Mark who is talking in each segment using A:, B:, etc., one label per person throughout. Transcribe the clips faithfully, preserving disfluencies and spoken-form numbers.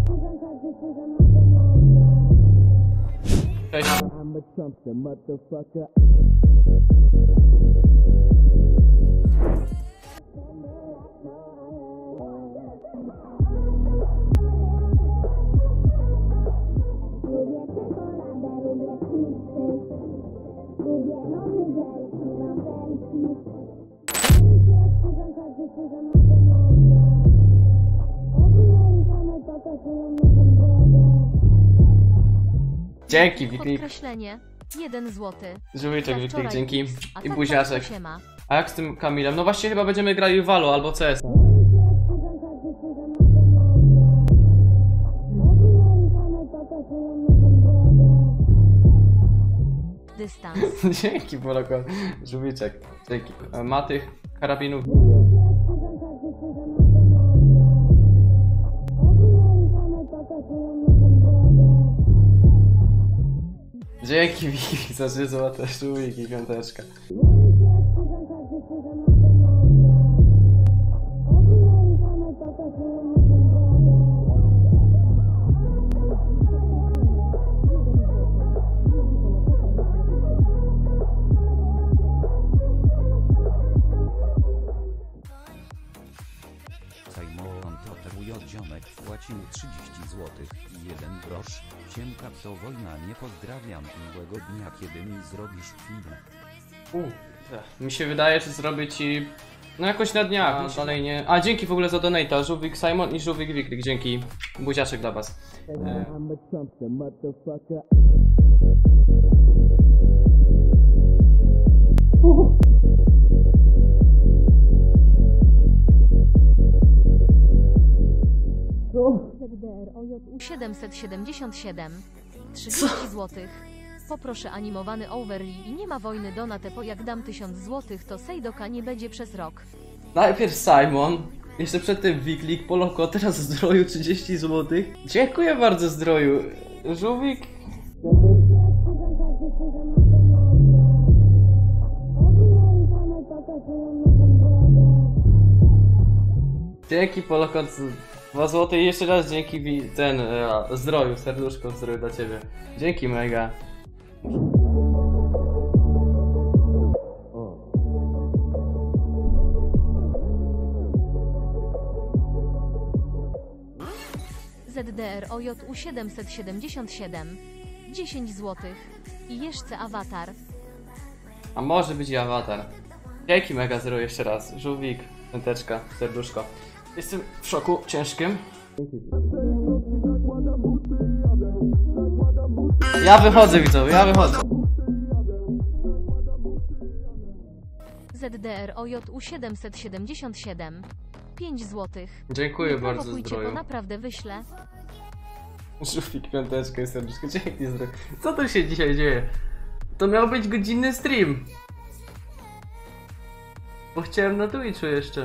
A: Cześć. Dzięki, Wiklik.
B: Podkreślenie. Jeden złoty.
A: Żółwiczek,
B: Za
A: Wiklik,
B: wczoraj
A: dzięki.
B: bis, a
A: I
B: tak
A: buziaczek.
B: to się ma.
A: A jak z tym Kamilem? No właśnie chyba będziemy grali w Valo albo C S.
B: Dystans.
A: Dzięki, Polakon. Żółwiczek, dzięki. E, Ma tych karabinów. Dzięki, Wiki, za trzy złote żółwik i piąteczka.
C: Simon Toteruj od ziomek wpłacił trzydzieści złotych i jeden grosz. Siemka to wojna, nie pozdrawiam, miłego dnia, kiedy mi zrobisz film.
A: U, mi się wydaje, że zrobię ci... No jakoś na dniach, no dalej nie... A dzięki w ogóle za donata, Żółwik Simon i Żółwik Wiklik, dzięki. Buziaczek dla was. E...
B: Z D R O J U siedemset siedemdziesiąt siedem. trzydzieści złotych. Poproszę animowany overlay i nie ma wojny donate, bo jak dam tysiąc złotych, to Sejdoka nie będzie przez rok.
A: Najpierw Simon, jeszcze przedtem Wiklik, Poloko, teraz Zdroju trzydzieści złotych. Dziękuję bardzo Zdroju. Żółwik. Dzięki Poloko, dwa złote i jeszcze raz dzięki wi ten e, Zdroju, serduszko Zdroju dla ciebie. Dzięki mega.
B: Z D R O J U siedemset siedemdziesiąt siedem. dziesięć złotych. I jeszcze awatar.
A: A może być i awatar. Dzięki mega Zero jeszcze raz. Żółwik, piąteczka, serduszko. Jestem w szoku ciężkim. Ja wychodzę, widzowie, ja wychodzę.
B: Z D R O J U siedemset siedemdziesiąt siedem. pięć złotych.
A: Dziękuję
B: Nie
A: bardzo
B: prowokujcie,
A: Zdroju.
B: to naprawdę wyślę.
A: Żółwik, piąteczka i serduszko. Dzięki Zdroju. Co tu się dzisiaj dzieje? To miał być godzinny stream. Bo chciałem na Twitchu jeszcze.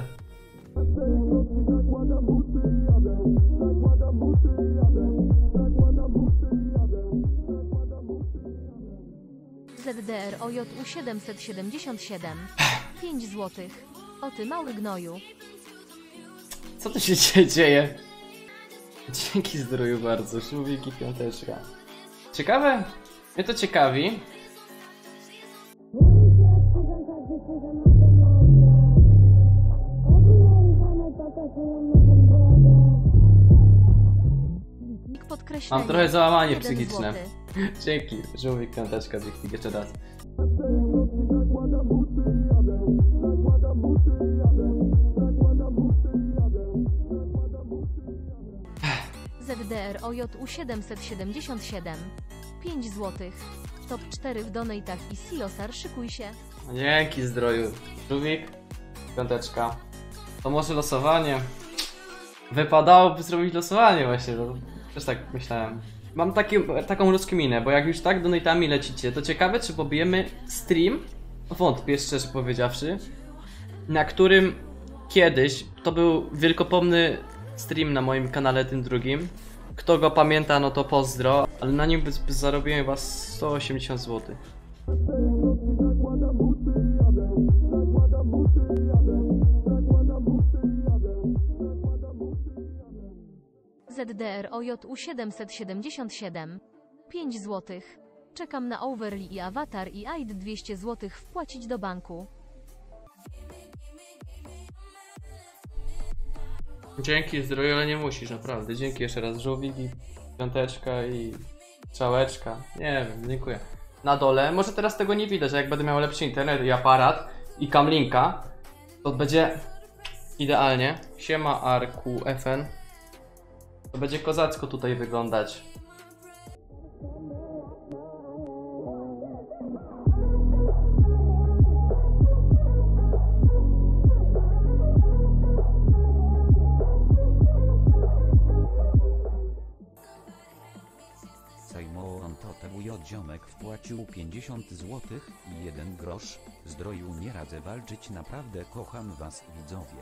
B: Z D R O J U siedemset siedemdziesiąt siedem. pięć złotych. O ty mały gnoju.
A: Co tu się dzisiaj dzieje? Dzięki Zdroju bardzo, Żółwik i piąteczka. Ciekawe? Mnie to ciekawi.
B: Podkreślenie.
A: Mam trochę załamanie
B: jeden
A: psychiczne.
B: złoty.
A: Dzięki, Żółwik, piąteczka, Wiklik, jeszcze raz.
B: Z D R O J U siedemset siedemdziesiąt siedem. pięć złotych. Top cztery w donatach i Silosar, szykuj się.
A: Dzięki Zdroju. Żółwik, piąteczka. To może losowanie? Wypadałoby zrobić losowanie właśnie, bo też tak myślałem. Mam taki, taką rozkminę, bo jak już tak donatami lecicie, to ciekawe czy pobijemy stream, wątpię szczerze powiedziawszy, na którym kiedyś, to był wielkopomny stream na moim kanale tym drugim. Kto go pamięta, no to pozdro, ale na nim zarobiłem chyba sto osiemdziesiąt złotych.
B: Z D R O J U siedemset siedemdziesiąt siedem. pięć złotych. Czekam na Overly i Avatar i A I D dwieście złotych wpłacić do banku.
A: Dzięki zdroju, ale nie musisz, naprawdę. Dzięki jeszcze raz, żółwik i piąteczka i strzałeczka. Nie wiem, dziękuję. Na dole, może teraz tego nie widać, że jak będę miał lepszy internet i aparat i kamlinka, to będzie idealnie. Siema Arku F N. To będzie kozacko tutaj wyglądać.
C: Sejmoon Totebuj Ziomek wpłacił pięćdziesiąt złotych i jeden grosz. Zdroju nie radzę walczyć, naprawdę kocham was widzowie.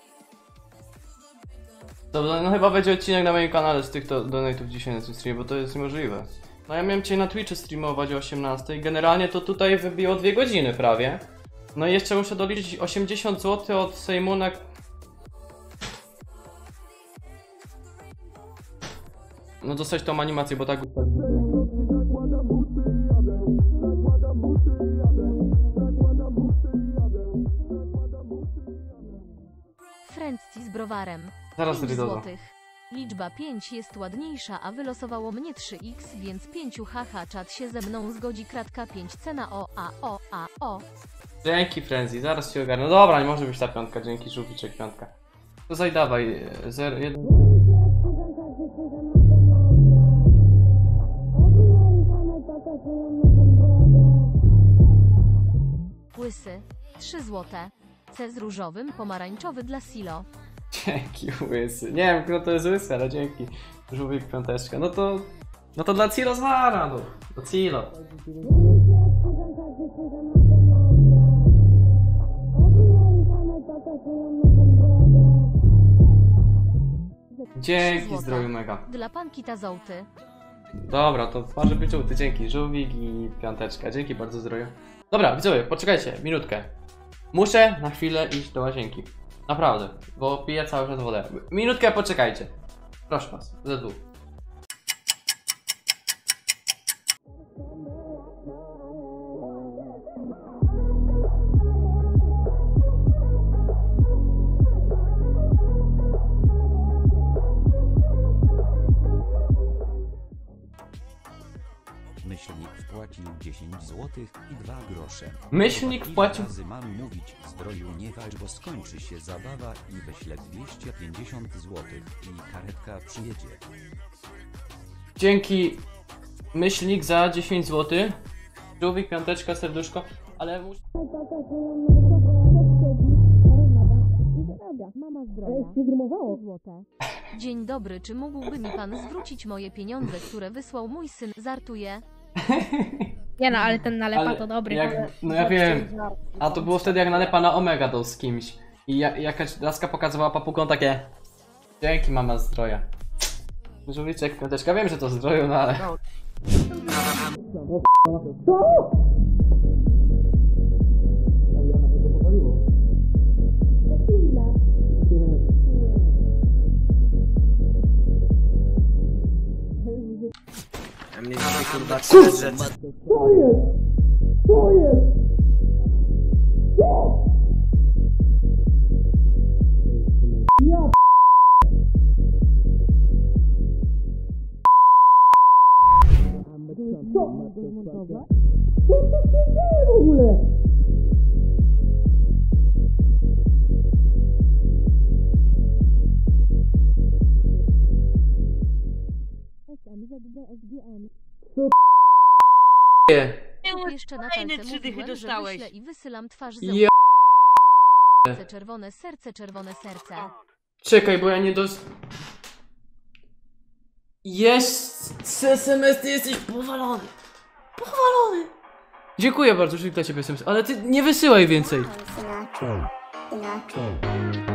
A: Dobra, no chyba będzie odcinek na moim kanale z tych to donate'ów dzisiaj na tym streamie, bo to jest niemożliwe. No ja miałem dzisiaj na Twitchu streamować o osiemnastej, generalnie to tutaj wybiło dwie godziny prawie. No i jeszcze muszę doliczyć osiemdziesiąt złotych od Sejmuna. No dostać tą animację, bo tak...
B: Friendcy z browarem.
A: Zaraz
B: pięć
A: rydowa.
B: złotych. Liczba pięć jest ładniejsza, a wylosowało mnie trzy x, więc pięć haha, czat się ze mną zgodzi, kratka pięć cena o a o a o.
A: Dzięki Frenzy, zaraz się ogarnę. No dobra, nie może być ta piątka, dzięki żółwiczek piątka. To zajdawaj, zero, jeden...
B: Łysy. trzy złote. C z różowym, pomarańczowy dla Silo.
A: Dzięki łysy. Nie wiem, kto to jest łysy, ale dzięki. Żółwik piąteczka. No to... No to dla Cilo zara, no. Do Cilo. Dzięki zdroju mega.
B: Dla panki Tazołty.
A: Dobra, to może być żółty, dzięki. Żółwik i piąteczka. Dzięki bardzo zdroju. Dobra, widzowie, poczekajcie, minutkę. Muszę na chwilę iść do łazienki. Naprawdę, bo piję cały czas wodę. Minutkę poczekajcie. Proszę was, ze dwóch.
C: Myślnik wpłacił dziesięć złotych i dwa grosze.
A: Myślnik
C: Ile
A: wpłacił...
C: razy mam mówić zdroju nie walcz, bo skończy się zabawa i wyślę dwieście pięćdziesiąt złotych i karetka przyjedzie.
A: Dzięki myślnik za dziesięć złotych. Żółwik, piąteczka, serduszko, ale muszę...
B: Mama zdrowia. Złote. Dzień dobry, czy mógłby mi pan zwrócić moje pieniądze, które wysłał mój syn? Żartuję.
D: Nie no, ale ten nalepa
A: Ale
D: to dobry.
A: jak, no ja wiem, a to było wtedy jak nalepa na Omega dał z kimś. I ja, jakaś laska pokazywała papugą takie... Dzięki mama zdroja. Żółwiczek, piąteczka, wiem, że to zdroju, no ale...
E: A mnie dzisiaj kurwa trzy rzeczy.
B: S M Z D S G N.
A: Nie.
B: Jeszcze na
E: Fajne
B: talce
E: trzy dychy
B: mówiłem, że
E: dostałeś.
B: wyślę i wysyłam twarz z
A: Ja...
B: serce, czerwone serce, czerwone serce.
A: Czekaj, bo ja nie dos... Jest! Z S M S, ty jesteś powalony! Powalony! Dziękuję bardzo, że dla ciebie S M S, ale ty nie wysyłaj więcej!
F: Syna, syna.